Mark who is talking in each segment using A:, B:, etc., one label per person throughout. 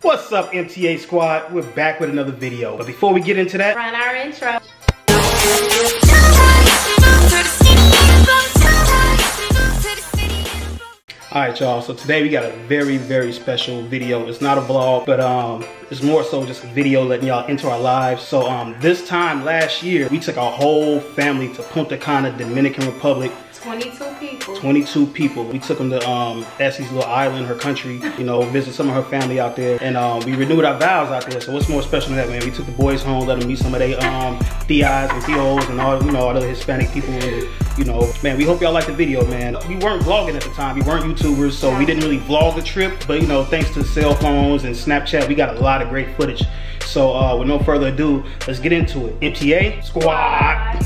A: What's up, MTA squad? We're back with another video. But before we get into that,
B: run our intro.
A: Alright y'all, so today we got a very special video. It's not a vlog, but it's more so just a video letting y'all into our lives. So this time last year, we took our whole family to Punta Cana, Dominican Republic.
B: 22 people.
A: 22 people. We took them to Essie's little island, her country, you know, visit some of her family out there. And we renewed our vows out there. So what's more special than that, man? We took the boys home, let them meet some of their tias and tios and all, you know, all the Hispanic people. And, you know, man, we hope y'all like the video, man. We weren't vlogging at the time. We weren't YouTubers, so we didn't really vlog the trip. But, you know, thanks to cell phones and Snapchat, we got a lot of great footage. So with no further ado, let's get into it. MTA squad.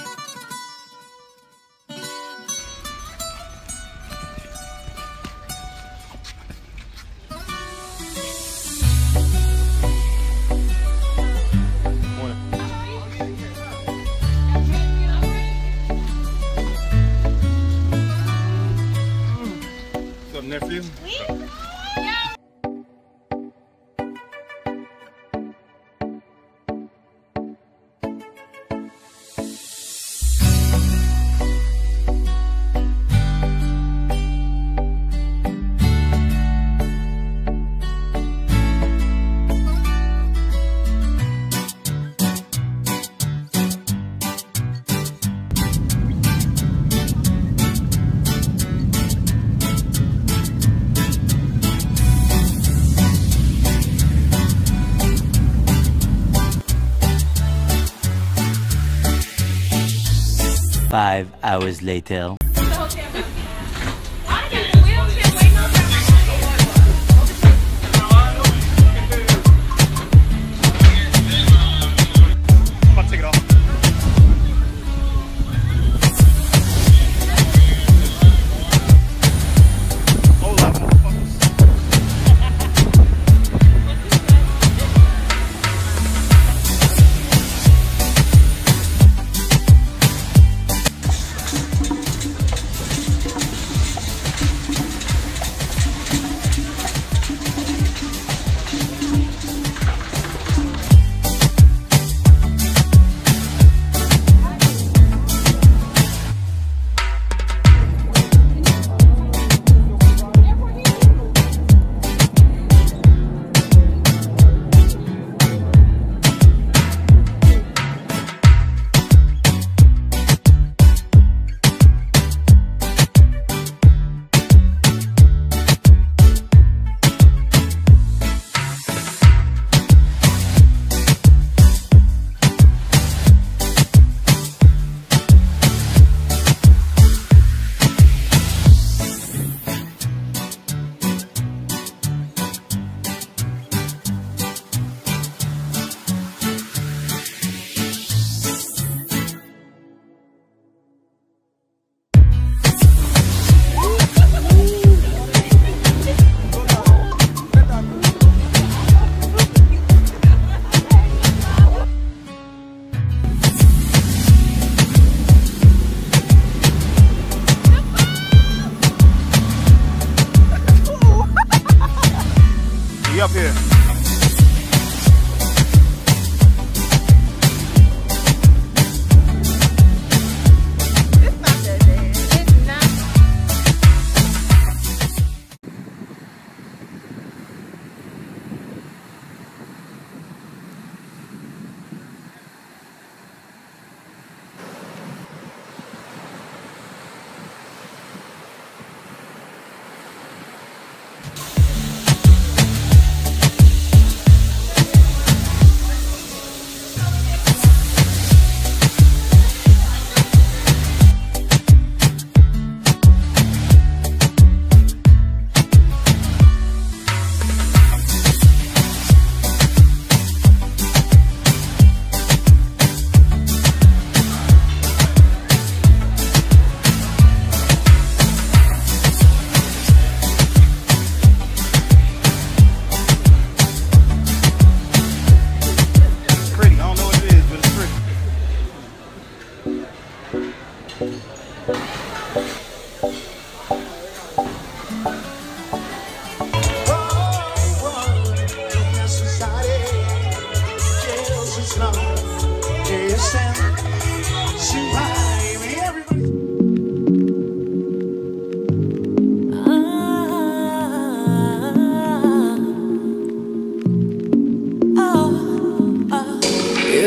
C: Nephew?
D: Five hours later.
C: Up here.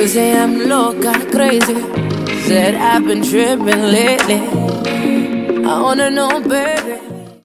E: People say I'm loca, crazy. Said I've been tripping lately. I wanna know, baby.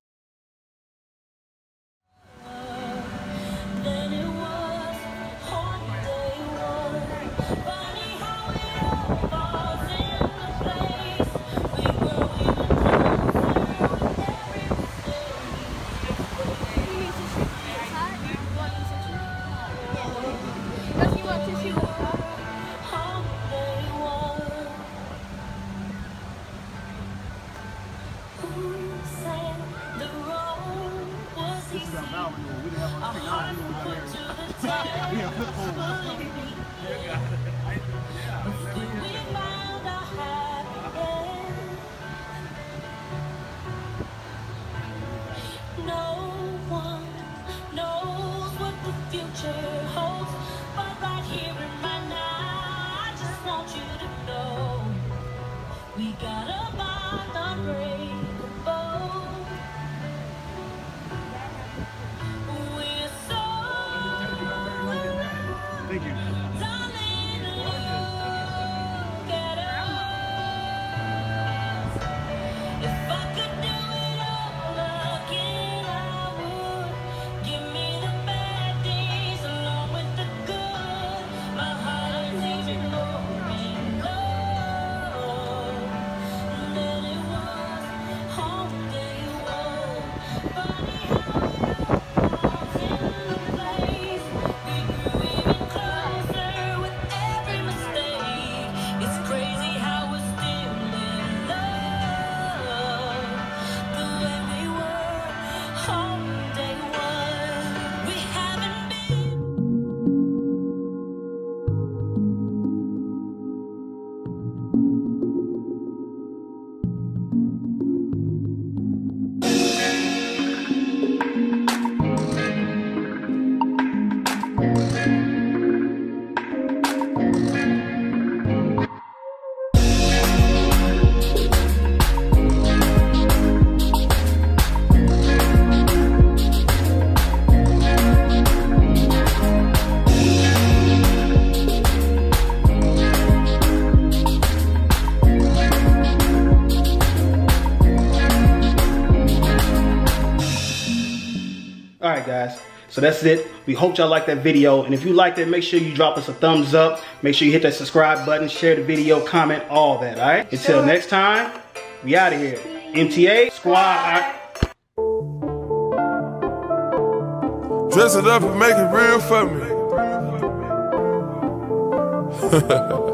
C: Thank you.
A: Alright guys, so that's it. We hope y'all liked that video, and if you liked it, make sure you drop us a thumbs up. Make sure you hit that subscribe button, share the video, comment, all that, alright? Until next time, we out of here. MTA Squad.
F: Dress it up and make it real for me.